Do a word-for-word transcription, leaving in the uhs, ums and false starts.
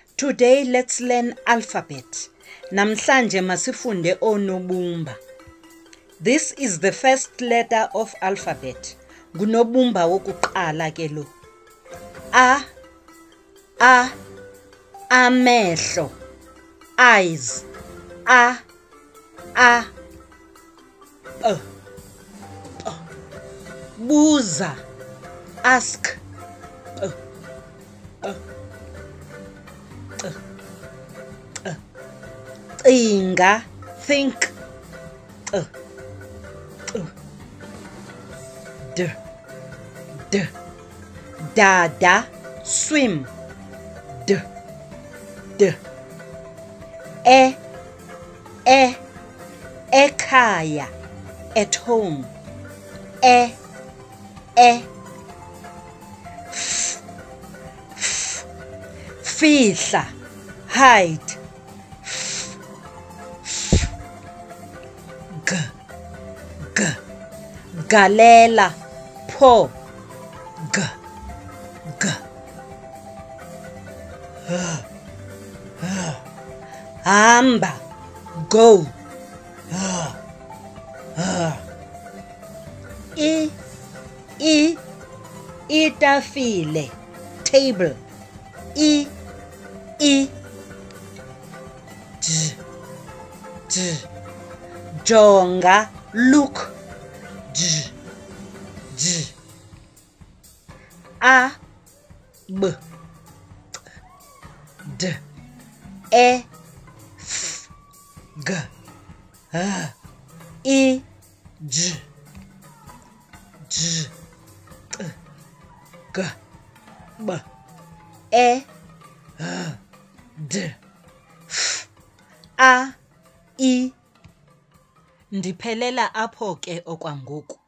Today let's learn alphabet. Namhlanje masifunde Oonobumba. This is the first letter of alphabet. Ngunobumba wokuqala ke lo. A, a, amehlo, eyes, a, a, uh, uh, buza, ask, uh, uh, uh, uh, cinga, think, uh, uh, d, d, dada, swim, d, d, e, e, ekhaya, at home, e, e, f, f, fihla, hide, f, f, g, g, galela, pour, g, g, h, h, hamba, go, h, h, I, I, itafile, table, I, I, j, j, jonga, look, j, j, a, b, d, e, f, g, h, I, j, j, t, g, b, e, h, d, f, a, I. Ndiphelela apho ke okwangoku.